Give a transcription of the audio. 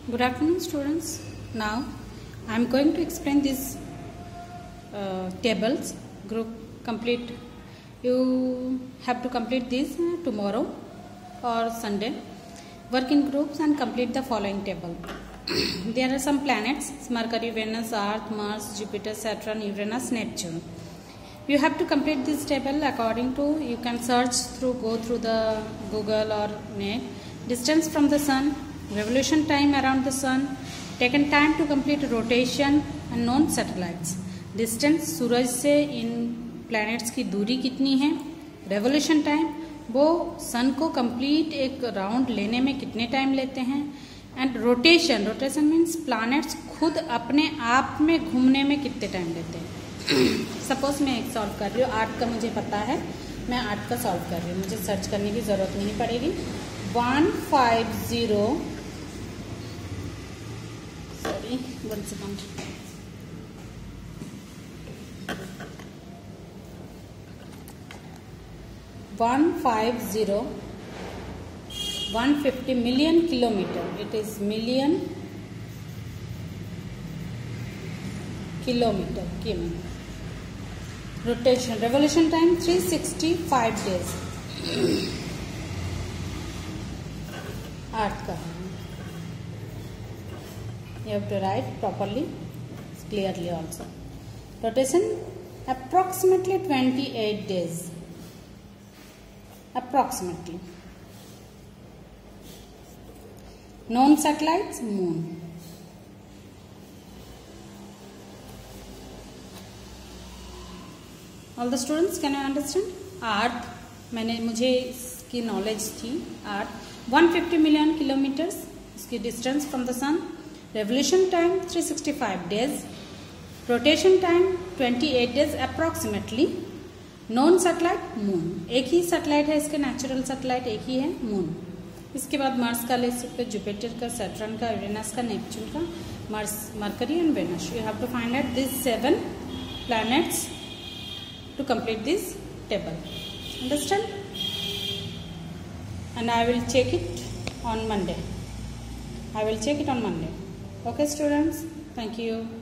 Good afternoon, students. Now I am going to explain these tables. Group complete. You have to complete this tomorrow or Sunday. Work in groups and complete the following table. There are some planets: Mercury, Venus, Earth, Mars, Jupiter, Saturn, Uranus, Neptune. You have to complete this table according to, you can go through the Google or net. Distance from the sun, revolution time around the sun, taken time to complete rotation and known satellites. Distance सूरज से इन planets की दूरी कितनी है, revolution time वो सन को complete एक round लेने में कितने टाइम लेते हैं, एंड रोटेशन मीन्स प्लैनेट्स खुद अपने आप में घूमने में कितने टाइम लेते हैं. सपोज मैं एक सॉल्व कर रही हूँ, आर्ट का मुझे पता है, मैं आर्ट का सॉल्व कर रही हूँ, मुझे सर्च करने की ज़रूरत नहीं पड़ेगी. 150 million kilometer. It is million kilometer. Rotation, revolution time 365 days. Earth का. You have to write properly, clearly also. Rotation approximately 28 days. Approximately. Known satellites, moon. All the students, can you understand? Earth, मुझे इसकी knowledge थी. Earth 150 million kilometers, इसकी distance from the sun. Revolution time 365 days. Rotation time 28 days approximately. Non satellite moon, एक ही satellite है, इसके natural satellite एक ही है, मून. इसके बाद मार्स का ले सकते, जुपिटर का, सैटर्न का, यूरेनस का, नेपच्यून का, Mars, Mercury and Venus. You have to find out this 7 planets to complete this table. Understand? And I will check it on Monday. Okay, students? Thank you.